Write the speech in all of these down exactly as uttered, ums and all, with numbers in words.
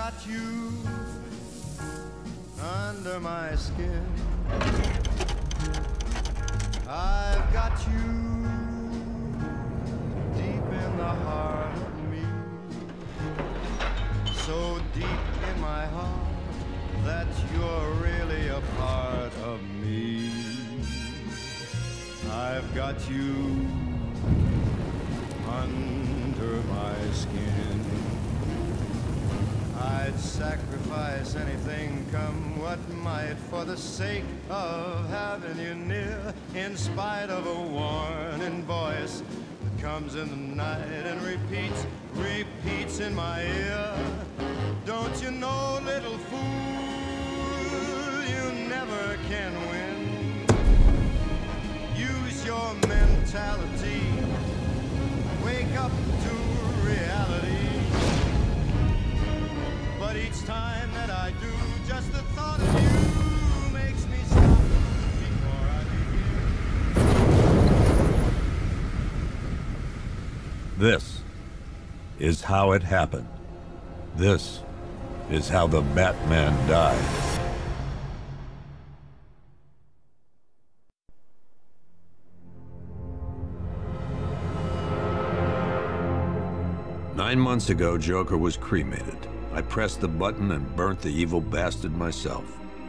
got you under my skin. I've got you deep in the heart of me, so deep in my heart that you're really a part of me. I've got you under my skin. I'd sacrifice anything, come what might, for the sake of having you near, in spite of a warning voice that comes in the night and repeats, repeats in my ear. Don't you know, little fool, you never can win. Use your mentality, wake up to reality. But each time that I do, just the thought of you makes me stop before I begin. This is how it happened. This is how the Batman died. Nine months ago, Joker was cremated. I pressed the button and burnt the evil bastard myself.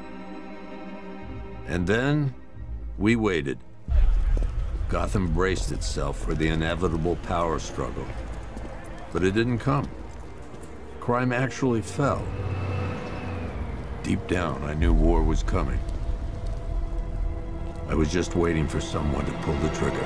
And then, we waited. Gotham braced itself for the inevitable power struggle. But it didn't come. Crime actually fell. Deep down, I knew war was coming. I was just waiting for someone to pull the trigger.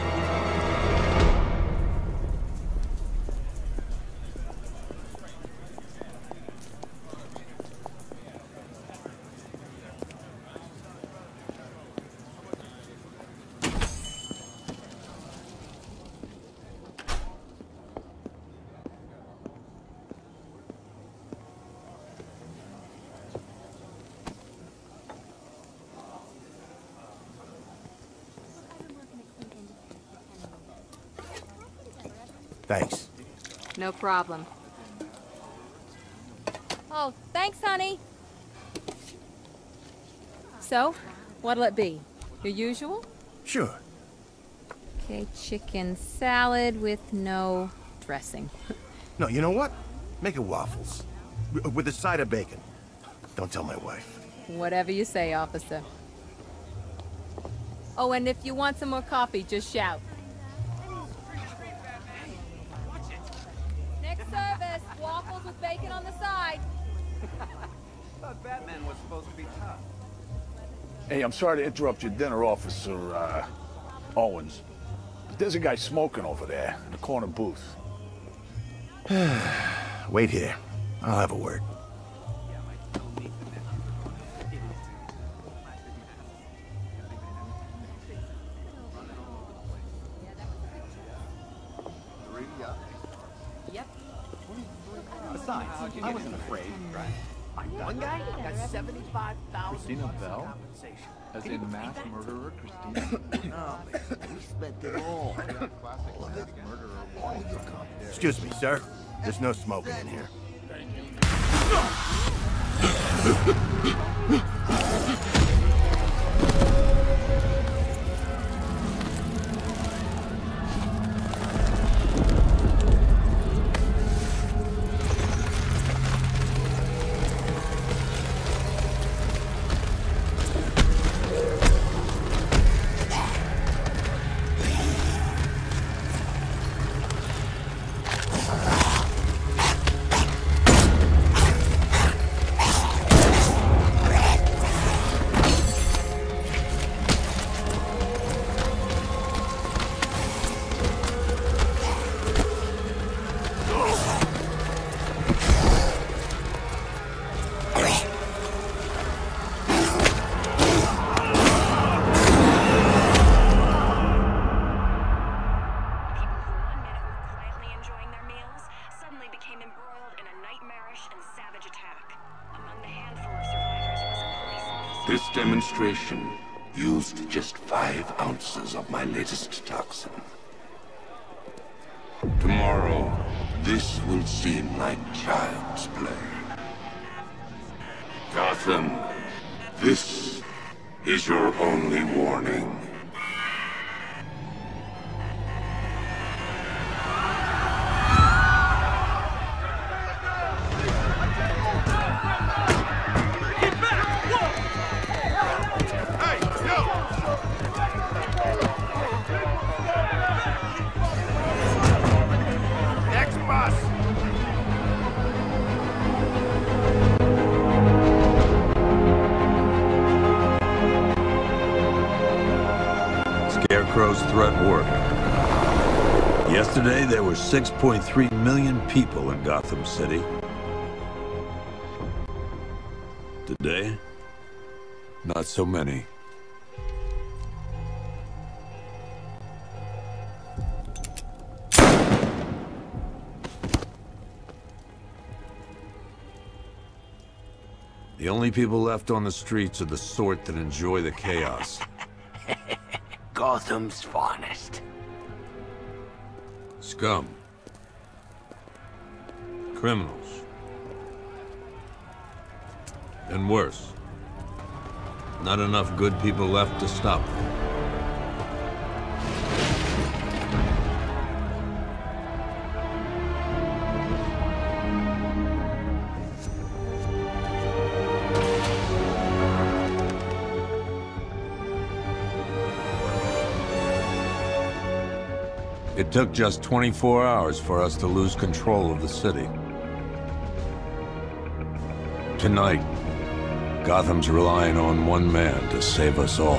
Thanks. No problem. Oh, thanks, honey. So, what'll it be? Your usual? Sure. Okay, chicken salad with no dressing. No, you know what? Make it waffles. W with a side of bacon. Don't tell my wife. Whatever you say, officer. Oh, and if you want some more coffee, just shout. Service, waffles with bacon on the side. Thought Batman was supposed to be tough. Hey, I'm sorry to interrupt your dinner, Officer uh, Owens. But there's a guy smoking over there in the corner booth. Wait here. I'll have a word. Besides, I wasn't afraid. Right. One guy got seventy-five thousand Christina Bell? compensation. As in mass murderer Christina? No, we spent it all. Excuse me, sir. There's no smoking in here. This demonstration used just five ounces of my latest toxin. Tomorrow, this will seem like child's play. Gotham, this is your only warning. Scarecrow's threat worked. Yesterday, there were six point three million people in Gotham City. Today, not so many. The only people left on the streets are the sort that enjoy the chaos. Gotham's finest. Scum. Criminals. And worse. Not enough good people left to stop them. It took just twenty-four hours for us to lose control of the city. Tonight, Gotham's relying on one man to save us all.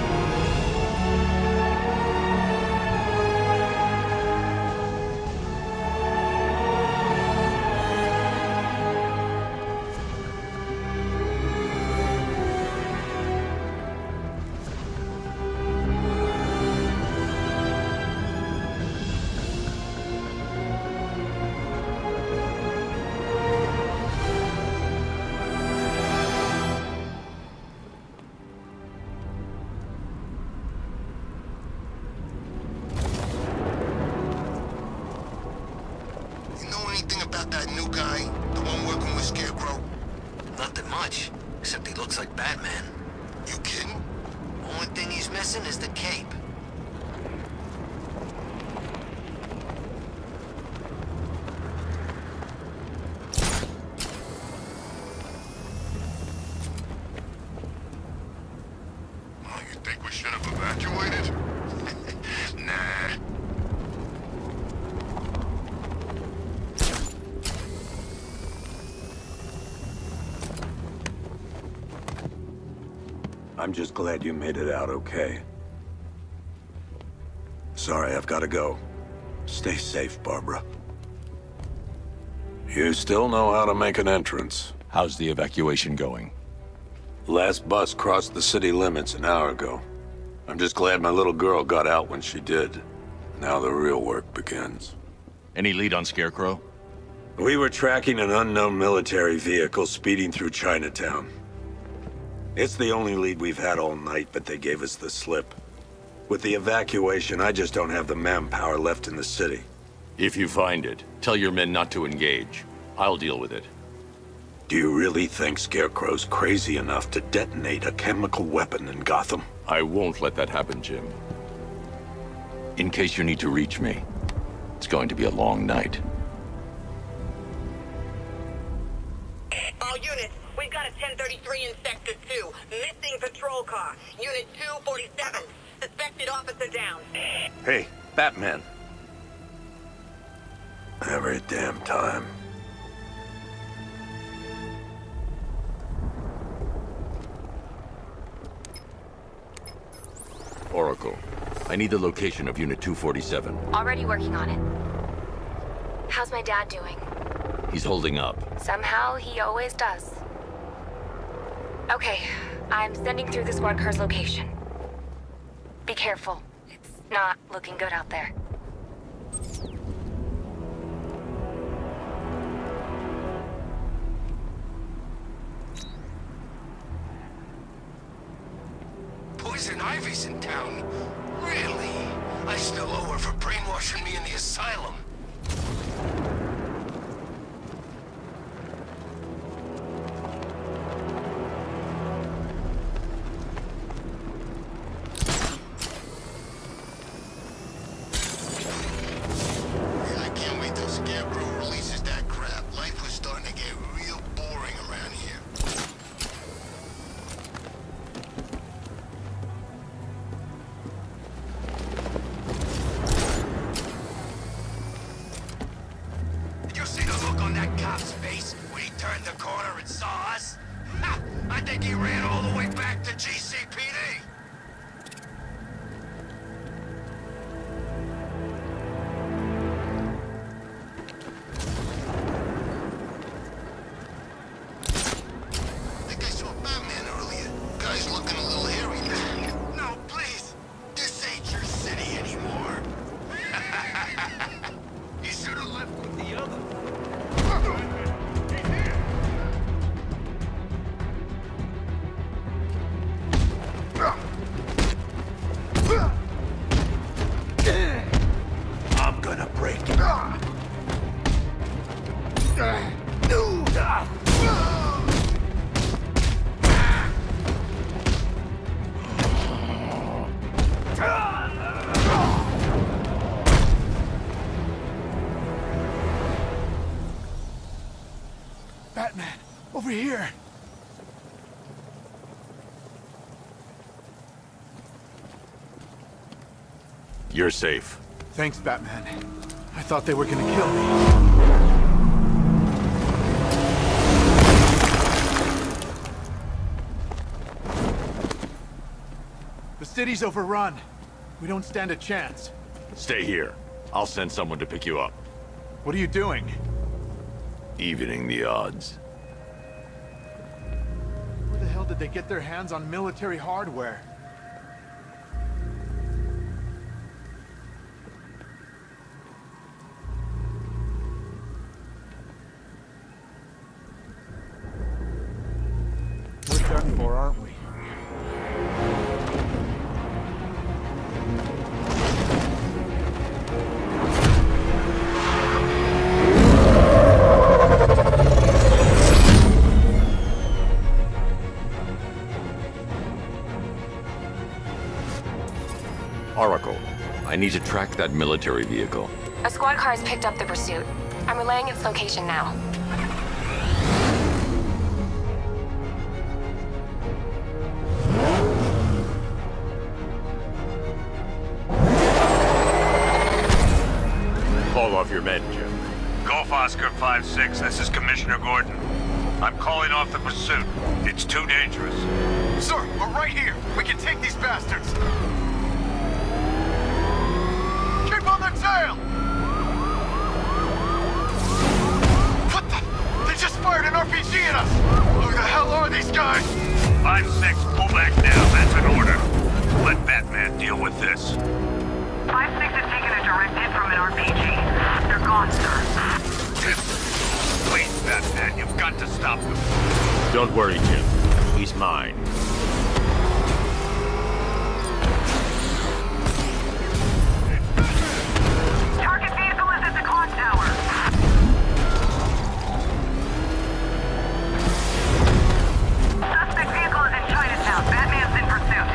About that new guy, the one working with Scarecrow? Nothing much, except he looks like Batman. You kidding? Only thing he's missing is the cape. Oh, you think we should have evacuated? Nah. I'm just glad you made it out okay. Sorry, I've got to go. Stay safe, Barbara. You still know how to make an entrance. How's the evacuation going? Last bus crossed the city limits an hour ago. I'm just glad my little girl got out when she did. Now the real work begins. Any lead on Scarecrow? We were tracking an unknown military vehicle speeding through Chinatown. It's the only lead we've had all night, but they gave us the slip. With the evacuation, I just don't have the manpower left in the city. If you find it, tell your men not to engage. I'll deal with it. Do you really think Scarecrow's crazy enough to detonate a chemical weapon in Gotham? I won't let that happen, Jim. In case you need to reach me, it's going to be a long night. All units, we've got a ten thirty-three in Sector two. Missing patrol car. Unit two forty-seven. Suspected officer down. Hey, Batman. Every damn time. Oracle, I need the location of Unit two forty-seven. Already working on it. How's my dad doing? He's holding up. Somehow, he always does. Okay, I'm sending through the squad car's location. Be careful. It's not looking good out there. Poison Ivy's in town. Really? I still owe her for brainwashing me in the asylum. Batman, over here. You're safe. Thanks, Batman. I thought they were gonna kill me. The city's overrun. We don't stand a chance. Stay here. I'll send someone to pick you up. What are you doing? Evening the odds. Where the hell did they get their hands on military hardware? We're done for, aren't we? Oracle, I need to track that military vehicle. A squad car has picked up the pursuit. I'm relaying its location now. Call off your men, Jim. Golf Oscar five six, this is Commissioner Gordon. I'm calling off the pursuit. It's too dangerous. Sir, we're right here. We can take these bastards. Keep on their tail! What the? They just fired an R P G at us! Who the hell are these guys? five six, pull back now. That's an order. Let Batman deal with this. five six has taken a direct hit from an R P G. They're gone, sir. Please, Batman, you've got to stop them. Don't worry, Jim. He's mine. Target vehicle is at the clock tower. Suspect vehicle is in Chinatown. Batman's in pursuit.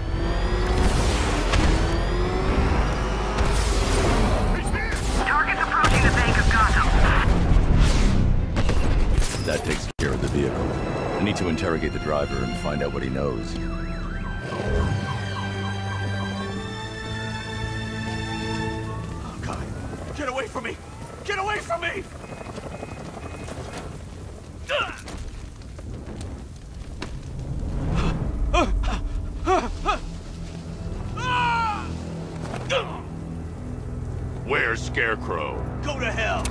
Target's approaching the Bank of Gotham. That takes care of the vehicle. I need to interrogate the driver and find out what he knows. Oh, God. Get away from me! Get away from me! Where's Scarecrow? Go to hell!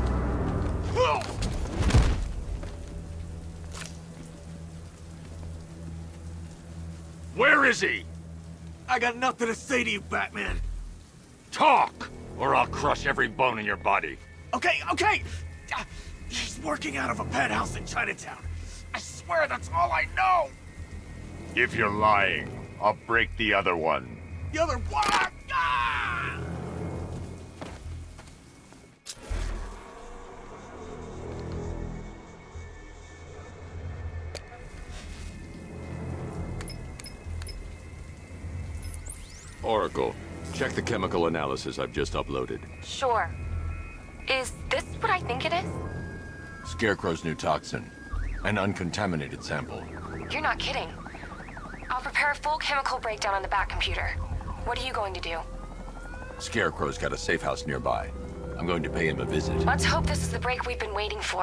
Where is he? I got nothing to say to you, Batman. Talk, or I'll crush every bone in your body. Okay, okay! Uh, He's working out of a penthouse in Chinatown. I swear that's all I know! If you're lying, I'll break the other one. The other one! Ah! Oracle, check the chemical analysis I've just uploaded. Sure. Is this what I think it is? Scarecrow's new toxin. An uncontaminated sample. You're not kidding. I'll prepare a full chemical breakdown on the back computer. What are you going to do? Scarecrow's got a safe house nearby. I'm going to pay him a visit. Let's hope this is the break we've been waiting for.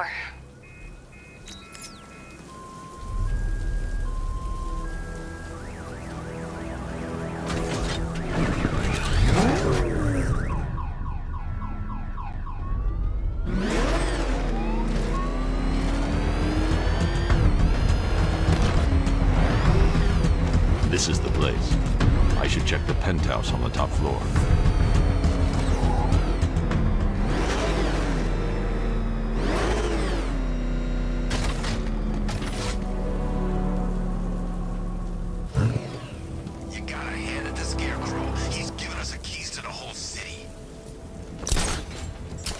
This is the place. I should check the penthouse on the top floor. You gotta hand it to Scarecrow. He's given us the keys to the whole city.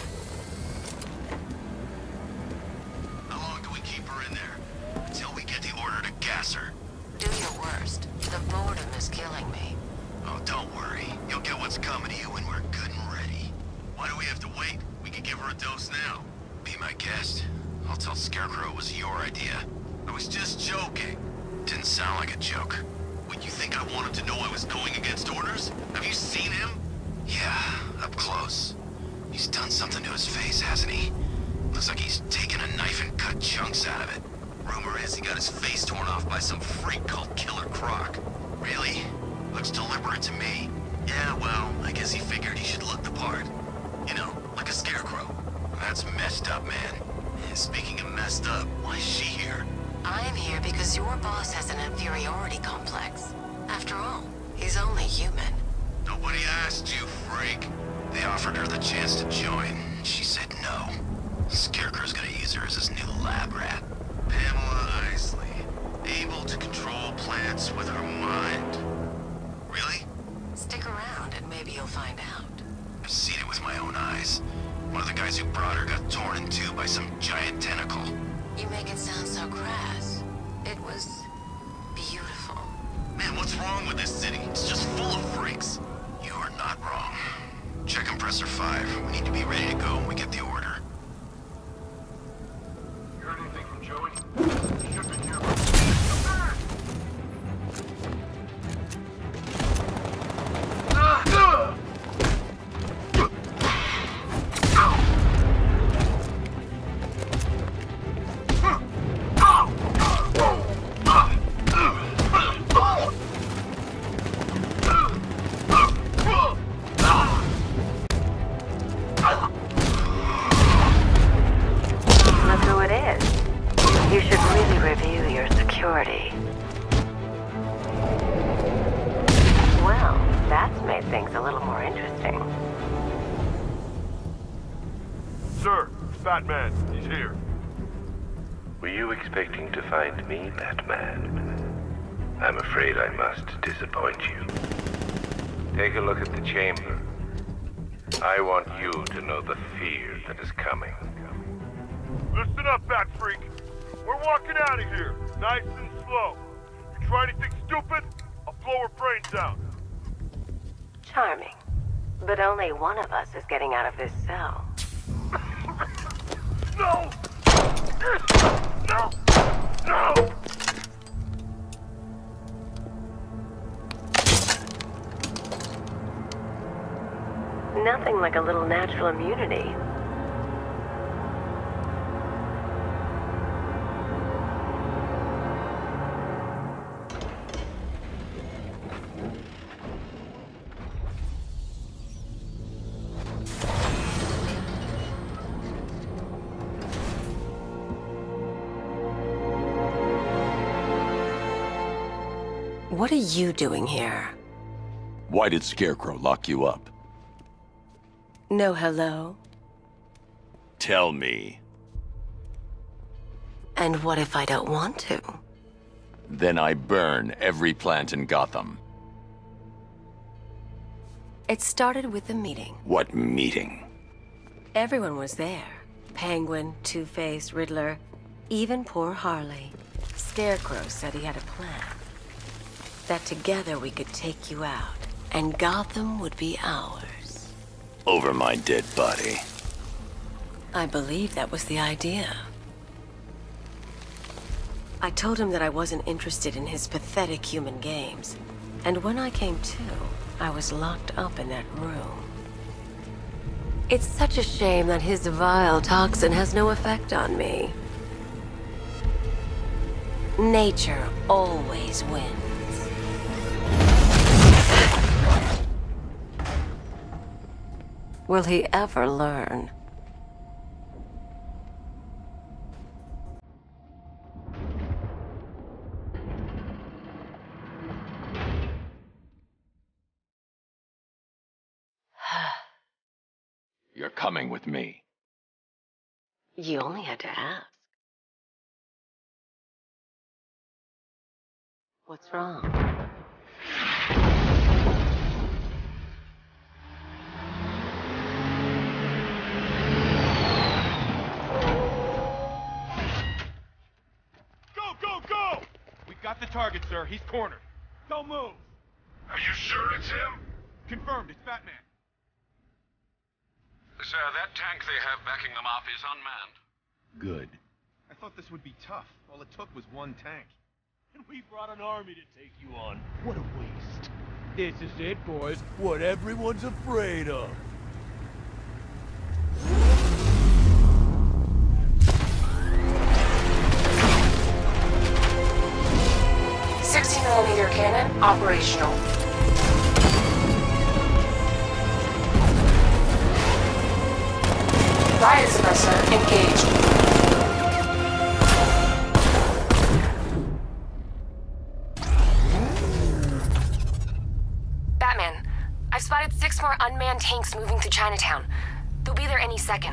for a dose now? Be my guest. I'll tell Scarecrow it was your idea. I was just joking. Didn't sound like a joke. What, you think I want him to know I was going against orders? Have you seen him? Yeah, up close. He's done something to his face, hasn't he? Looks like he's taken a knife and cut chunks out of it. Rumor is he got his face torn off by some freak called Killer Croc. Really? Looks deliberate to me. Yeah, well, I guess he figured he should look the part. You know, like a scarecrow. That's messed up, man. And speaking of messed up, why is she here? I'm here because your boss has an inferiority complex. After all, he's only human. Nobody asked you, freak. They offered her the chance to join. She said no. Scarecrow's gonna use her as his new lab rat. Pamela Isley. Able to control plants with her mind. Really? Stick around and maybe you'll find out. I've seen it with my own eyes. One of the guys who brought her got torn in two by some giant tentacle. You make it sound so crass. It was beautiful. Man, what's wrong with this city? It's just full of freaks. You are not wrong. Check compressor five. We need to be ready to go when we get the order. You heard anything from Joey? He should be here. Batman, he's here. Were you expecting to find me, Batman? I'm afraid I must disappoint you. Take a look at the chamber. I want you to know the fear that is coming. Listen up, Bat Freak. We're walking out of here, nice and slow. You try anything stupid, I'll blow her brains out. Charming. But only one of us is getting out of this cell. No! No! No! Nothing like a little natural immunity. What are you doing here? Why did Scarecrow lock you up? No hello? Tell me. And what if I don't want to? Then I burn every plant in Gotham. It started with a meeting. What meeting? Everyone was there. Penguin, Two-Face, Riddler, even poor Harley. Scarecrow said he had a plan. That together we could take you out, and Gotham would be ours. Over my dead body. I believe that was the idea. I told him that I wasn't interested in his pathetic human games, and when I came to, I was locked up in that room. It's such a shame that his vile toxin has no effect on me. Nature always wins. Will he ever learn? You're coming with me. You only had to ask. What's wrong? Go, go, go! We got the target, sir. He's cornered. Don't move. Are you sure it's him? Confirmed. It's Batman. The sir. That tank they have backing them up is unmanned. Good. I thought this would be tough. All it took was one tank. And we brought an army to take you on. What a waste. This is it, boys. What everyone's afraid of. sixty millimeter cannon operational. Riot suppressor engaged. Batman, I've spotted six more unmanned tanks moving through Chinatown. They'll be there any second.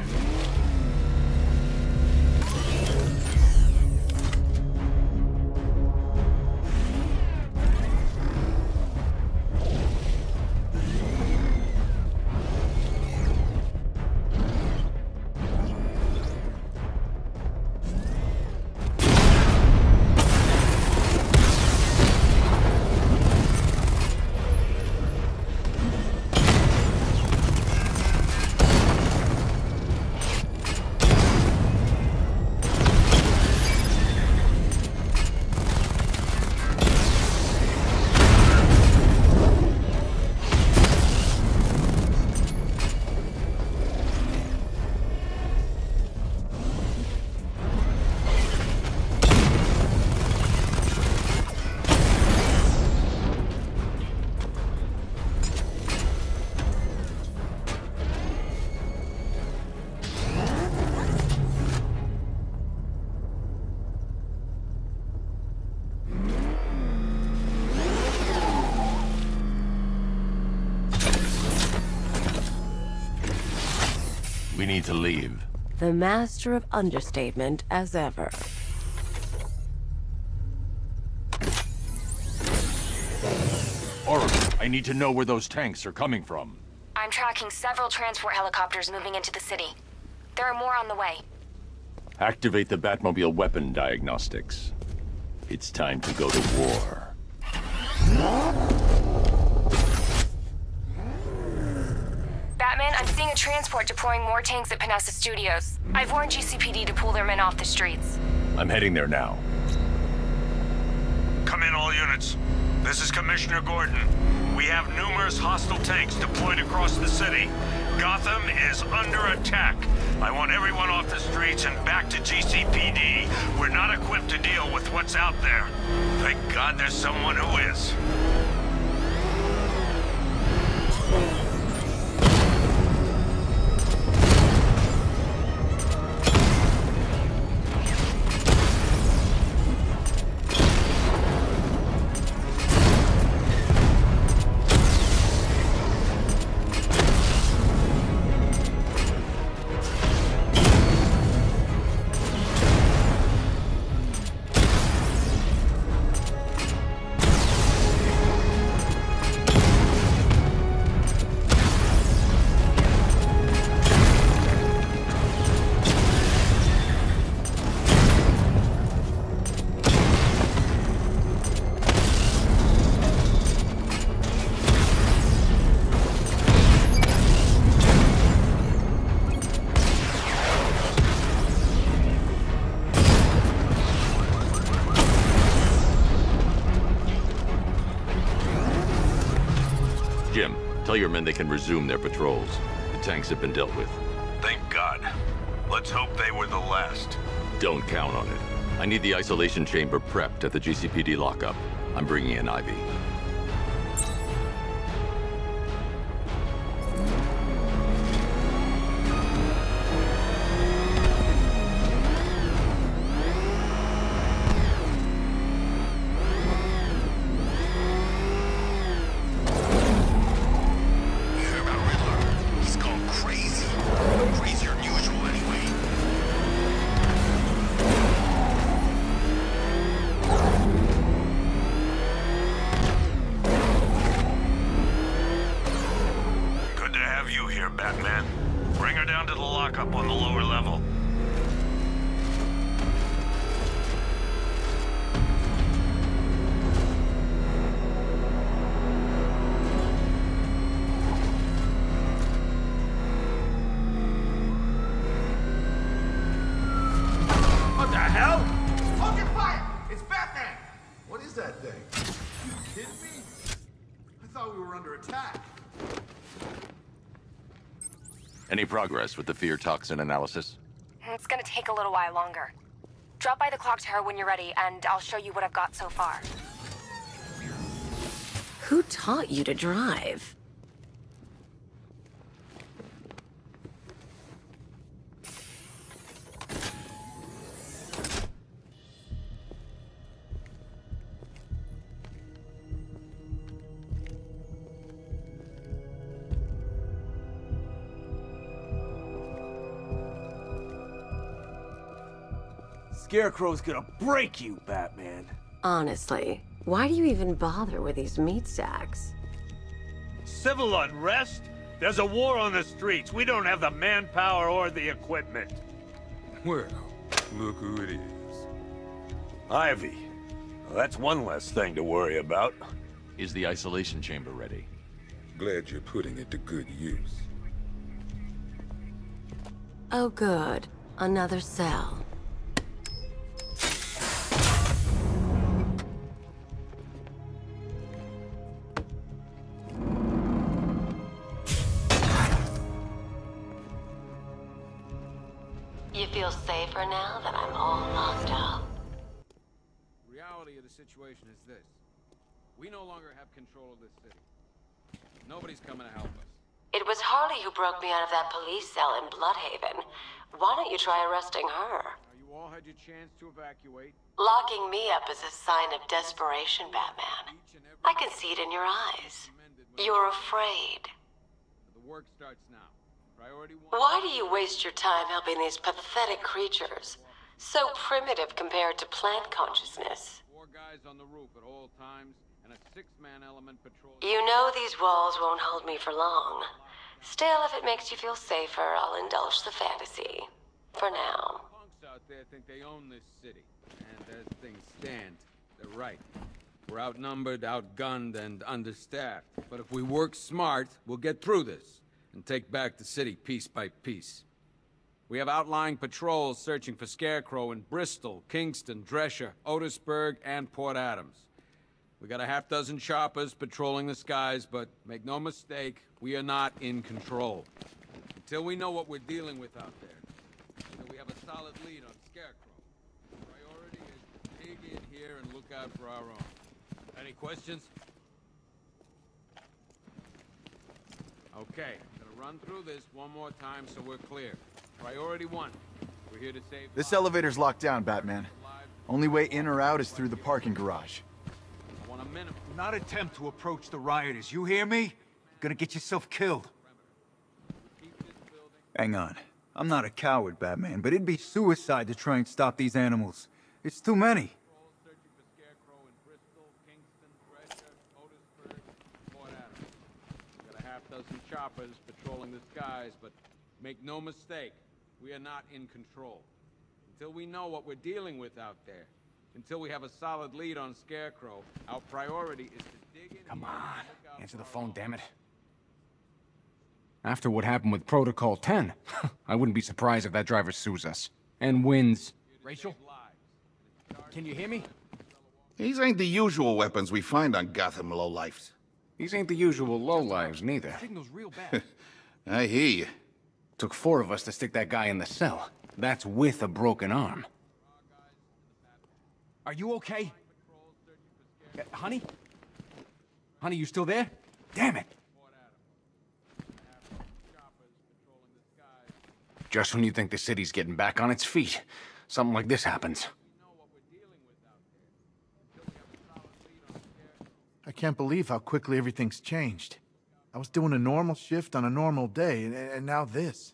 We need to leave. The master of understatement as ever. Oracle, I need to know where those tanks are coming from. I'm tracking several transport helicopters moving into the city. There are more on the way. Activate the Batmobile weapon diagnostics. It's time to go to war. Batman, I'm seeing a transport deploying more tanks at Panessa Studios. I've warned G C P D to pull their men off the streets. I'm heading there now. Come in, all units. This is Commissioner Gordon. We have numerous hostile tanks deployed across the city. Gotham is under attack. I want everyone off the streets and back to G C P D. We're not equipped to deal with what's out there. Thank God there's someone who is. Jim, tell your men they can resume their patrols. The tanks have been dealt with. Thank God. Let's hope they were the last. Don't count on it. I need the isolation chamber prepped at the G C P D lockup. I'm bringing in Ivy. Batman. Bring her down to the lockup on the lower level. under attack. Any progress with the fear toxin analysis? It's gonna take a little while longer. Drop by the clock tower when you're ready, and I'll show you what I've got so far. Who taught you to drive? Scarecrow's gonna break you, Batman. Honestly, why do you even bother with these meat sacks? Civil unrest? There's a war on the streets. We don't have the manpower or the equipment. Well, look who it is. Ivy. Well, that's one less thing to worry about. Is the isolation chamber ready? Glad you're putting it to good use. Oh good. Another cell. You feel safer now that I'm all locked up? Reality of the situation is this. We no longer have control of this city. Nobody's coming to help us. It was Harley who broke me out of that police cell in Bloodhaven. Why don't you try arresting her? Now, you all had your chance to evacuate. Locking me up is a sign of desperation, Batman. I can see it in your eyes. You're afraid. The work starts now. Priority one. Why do you waste your time helping these pathetic creatures? So primitive compared to plant consciousness. Four guys on the roof at all times, and a six-man element patrol. You know these walls won't hold me for long. Still, if it makes you feel safer, I'll indulge the fantasy. For now. Punks out there think they own this city. And as things stand, they're right. We're outnumbered, outgunned, and understaffed. But if we work smart, we'll get through this and take back the city piece by piece. We have outlying patrols searching for Scarecrow in Bristol, Kingston, Drescher, Otisburg, and Port Adams. We got a half dozen choppers patrolling the skies, but make no mistake, we are not in control. Until we know what we're dealing with out there, until we have a solid lead on Scarecrow, the priority is to dig in here and look out for our own. Any questions? Okay, gonna run through this one more time so we're clear. Priority one, we're here to save This elevator's locked down, Batman. Only way in or out is through the parking garage. I want a minimum. Do not attempt to approach the rioters, you hear me? You're gonna get yourself killed. Hang on. I'm not a coward, Batman, but it'd be suicide to try and stop these animals. It's too many. Dozen choppers patrolling the skies, but make no mistake, we are not in control. Until we know what we're dealing with out there, until we have a solid lead on Scarecrow, our priority is to dig in. Come on, answer the phone, damn it. After what happened with Protocol ten, I wouldn't be surprised if that driver sues us. And wins. Rachel? Can you hear me? These ain't the usual weapons we find on Gotham lowlifes. These ain't the usual lowlives, neither. Signal's real bad. I hear you. Took four of us to stick that guy in the cell. That's with a broken arm. Are you okay? Uh, honey? Honey, you still there? Damn it! Just when you think the city's getting back on its feet, something like this happens. I can't believe how quickly everything's changed. I was doing a normal shift on a normal day, and, and now this.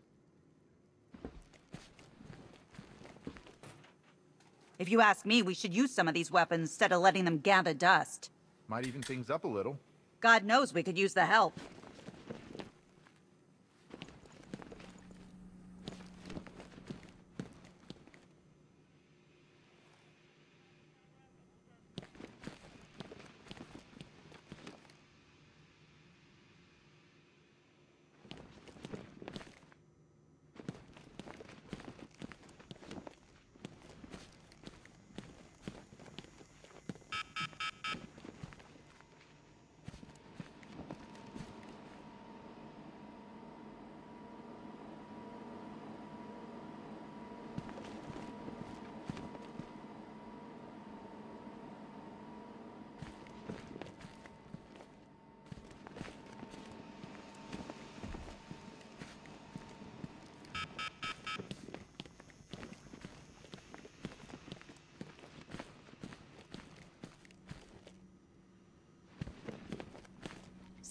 If you ask me, we should use some of these weapons instead of letting them gather dust. Might even things up a little. God knows we could use the help.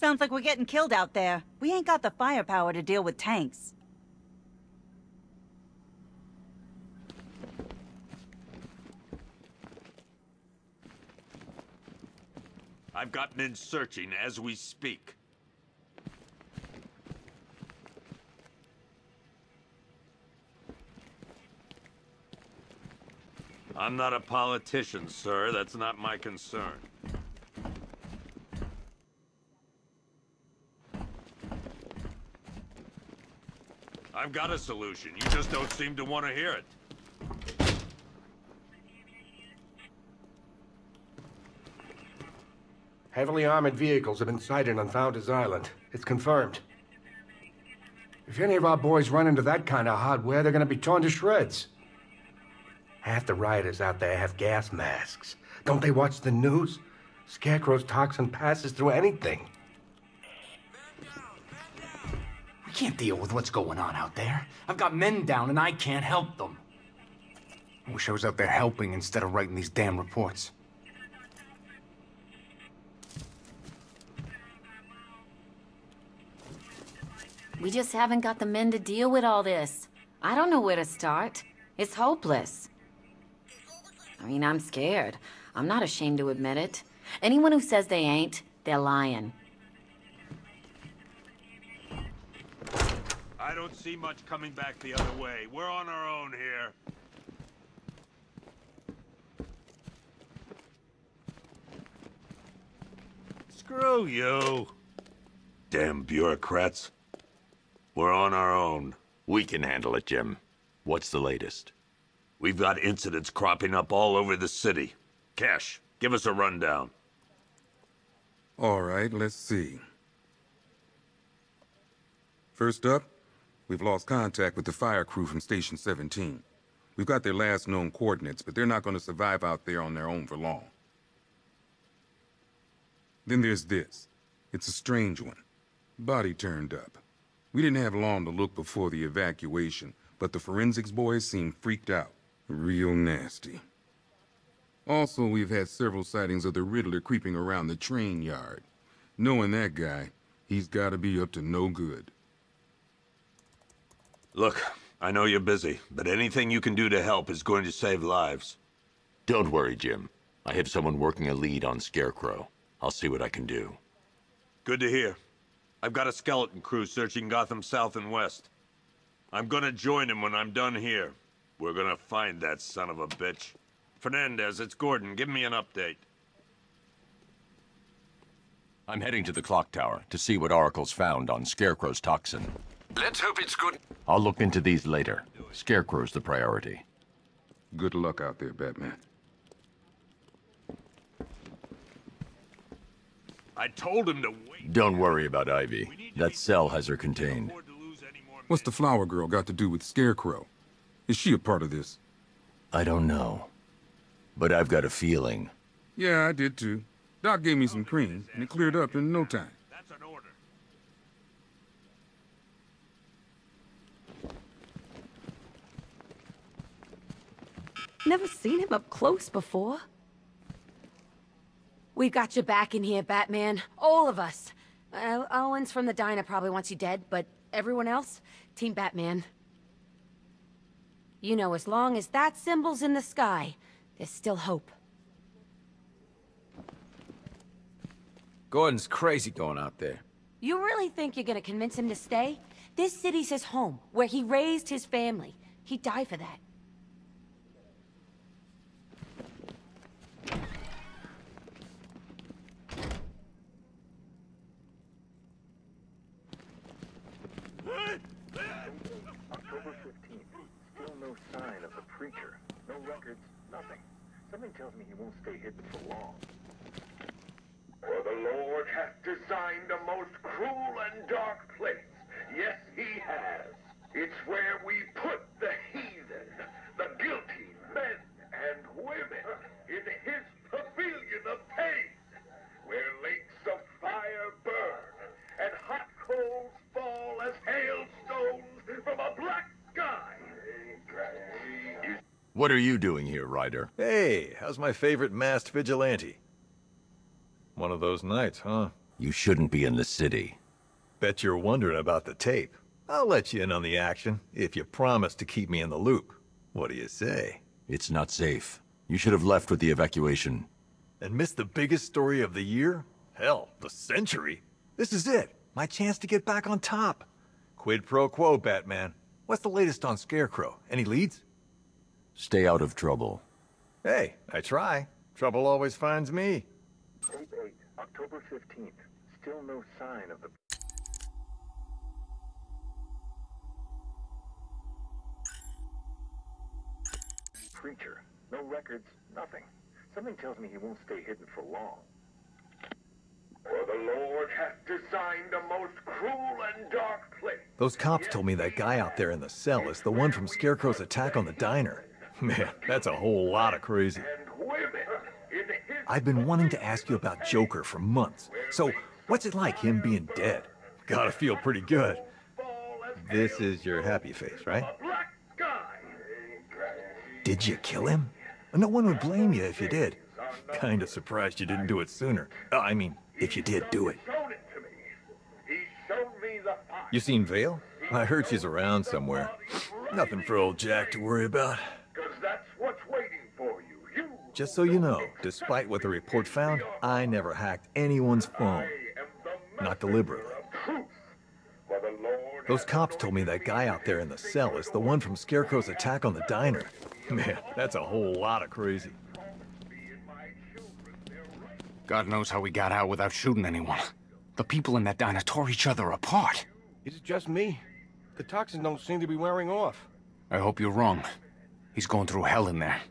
Sounds like we're getting killed out there. We ain't got the firepower to deal with tanks. I've got men searching as we speak. I'm not a politician, sir. That's not my concern. I've got a solution. You just don't seem to want to hear it. Heavily armored vehicles have been sighted on Founders Island. It's confirmed. If any of our boys run into that kind of hardware, they're gonna be torn to shreds. Half the rioters out there have gas masks. Don't they watch the news? Scarecrow's toxin passes through anything. We can't deal with what's going on out there. I've got men down and I can't help them. I wish I was out there helping instead of writing these damn reports. We just haven't got the men to deal with all this. I don't know where to start. It's hopeless. I mean, I'm scared. I'm not ashamed to admit it. Anyone who says they ain't, they're lying. I don't see much coming back the other way. We're on our own here. Screw you. Damn bureaucrats. We're on our own. We can handle it, Jim. What's the latest? We've got incidents cropping up all over the city. Cash, give us a rundown. All right, let's see. First up, we've lost contact with the fire crew from Station seventeen. We've got their last known coordinates, but they're not going to survive out there on their own for long. Then there's this. It's a strange one. Body turned up. We didn't have long to look before the evacuation, but the forensics boys seemed freaked out. Real nasty. Also, we've had several sightings of the Riddler creeping around the train yard. Knowing that guy, he's gotta be up to no good. Look, I know you're busy, but anything you can do to help is going to save lives. Don't worry, Jim. I have someone working a lead on Scarecrow. I'll see what I can do. Good to hear. I've got a skeleton crew searching Gotham South and West. I'm gonna join him when I'm done here. We're gonna find that son of a bitch. Fernandez, it's Gordon. Give me an update. I'm heading to the clock tower to see what Oracle's found on Scarecrow's toxin. Let's hope it's good. I'll look into these later. Scarecrow's the priority. Good luck out there, Batman. I told him to wait. Don't worry about Ivy. That cell has her contained. What's the flower girl got to do with Scarecrow? Is she a part of this? I don't know. But I've got a feeling. Yeah, I did too. Doc gave me some cream, and it cleared up in no time. That's an order. Never seen him up close before. We've got your back in here, Batman. All of us. Uh, Owens from the diner probably wants you dead, but everyone else, Team Batman. You know, as long as that symbol's in the sky, there's still hope. Gordon's crazy going out there. You really think you're gonna convince him to stay? This city's his home, where he raised his family. He'd die for that. October fifteenth. Still no sign of the preacher. No records, nothing. Something tells me he won't stay hidden for long. For the Lord hath designed a most cruel and dark place. Yes, he has. It's where we put the heathen, the guilty men and women, in his pavilion of pain, where lakes of fire burn and hot coals fall as hailstones from a black sky. What are you doing here, Ryder? Hey, how's my favorite masked vigilante? One of those nights, huh? You shouldn't be in the city. Bet you're wondering about the tape. I'll let you in on the action, if you promise to keep me in the loop. What do you say? It's not safe. You should have left with the evacuation. And missed the biggest story of the year? Hell, the century. This is it. My chance to get back on top. Quid pro quo, Batman. What's the latest on Scarecrow? Any leads? Stay out of trouble. Hey, I try. Trouble always finds me. Tape eight, October fifteenth. Still no sign of the... Preacher. No records, nothing. Something tells me he won't stay hidden for long. For the Lord hath designed a most cruel and dark place. Those cops told me that guy out there in the cell is the one from Scarecrow's attack on the diner. Man, that's a whole lot of crazy. I've been wanting to ask you about Joker for months. So, what's it like, him being dead? Gotta feel pretty good. This is your happy face, right? Did you kill him? No one would blame you if you did. Kinda surprised you didn't do it sooner. Uh, I mean, if you did do it. You seen Vale? I heard she's around somewhere. Nothing for old Jack to worry about. Just so you know, despite what the report found, I never hacked anyone's phone. Not deliberately. Those cops told me that guy out there in the cell is the one from Scarecrow's attack on the diner. Man, that's a whole lot of crazy. God knows how we got out without shooting anyone. The people in that diner tore each other apart. Is it just me? The toxins don't seem to be wearing off. I hope you're wrong. He's going through hell in there.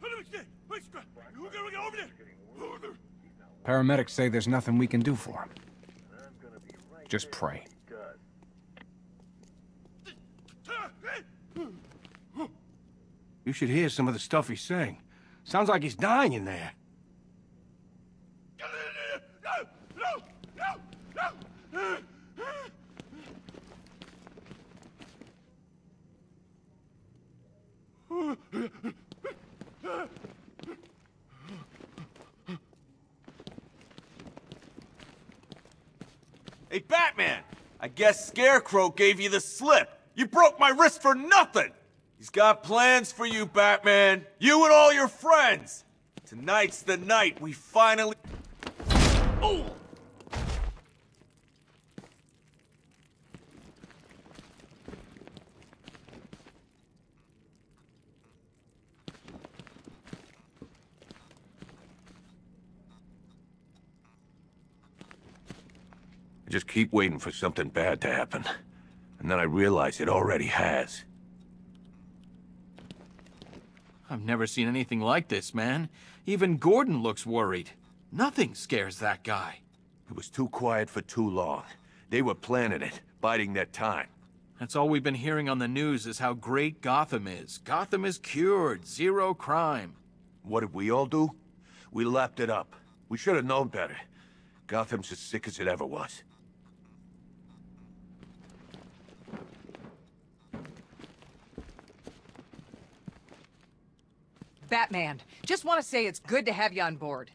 Paramedics say there's nothing we can do for him. Just pray. You should hear some of the stuff he's saying. Sounds like he's dying in there. Hey, Batman! I guess Scarecrow gave you the slip. You broke my wrist for nothing! He's got plans for you, Batman. You and all your friends. Tonight's the night we finally... Oh! I just keep waiting for something bad to happen. And then I realize it already has. I've never seen anything like this, man. Even Gordon looks worried. Nothing scares that guy. It was too quiet for too long. They were planning it, biding their time. That's all we've been hearing on the news is how great Gotham is. Gotham is cured, zero crime. What did we all do? We lapped it up. We should have known better. Gotham's as sick as it ever was. Batman, just want to say it's good to have you on board.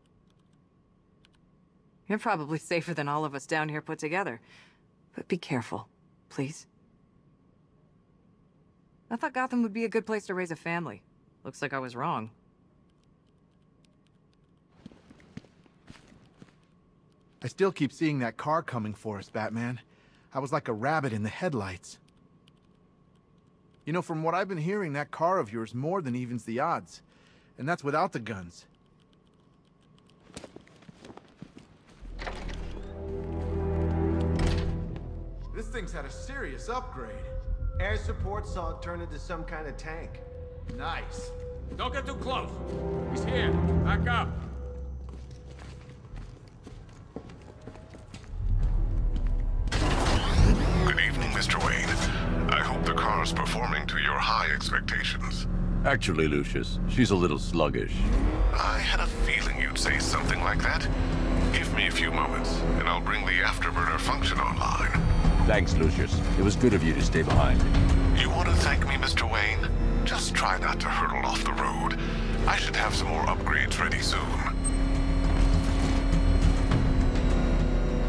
You're probably safer than all of us down here put together. But be careful, please. I thought Gotham would be a good place to raise a family. Looks like I was wrong. I still keep seeing that car coming for us, Batman. I was like a rabbit in the headlights. You know, from what I've been hearing, that car of yours more than evens the odds. And that's without the guns. This thing's had a serious upgrade. Air support saw it turn into some kind of tank. Nice. Don't get too close. He's here. Back up. Good evening, Mister Wayne. I hope the car's performing to your high expectations. Actually, Lucius, she's a little sluggish. I had a feeling you'd say something like that. Give me a few moments, and I'll bring the afterburner function online. Thanks, Lucius. It was good of you to stay behind. You want to thank me, Mister Wayne? Just try not to hurtle off the road. I should have some more upgrades ready soon.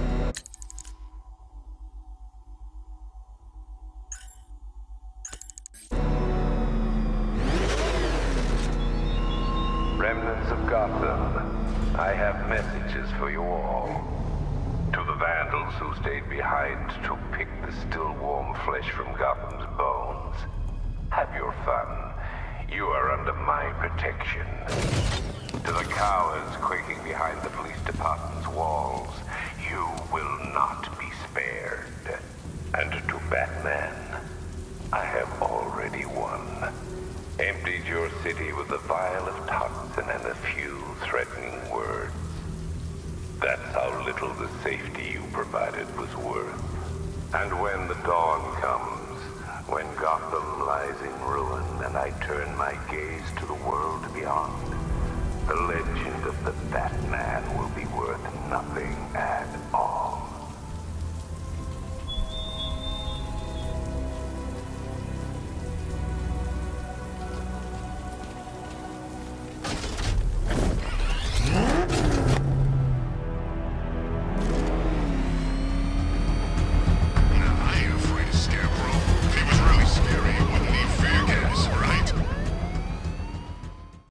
Remnants of Gotham, I have messages for you all. To the Vandals who stayed behind to pick the still warm flesh from Gotham's bones, have your fun. You are under my protection. To the cowards quaking behind the police department's walls, you will not be spared. And to Batman, I have already won. Emptied your city with a vial of toxin and a few threatening words. That's how little the safety you provided was worth. And when the dawn comes, when Gotham lies in ruin and I turn my gaze to the world beyond, the legend of the Batman will be worth nothing, and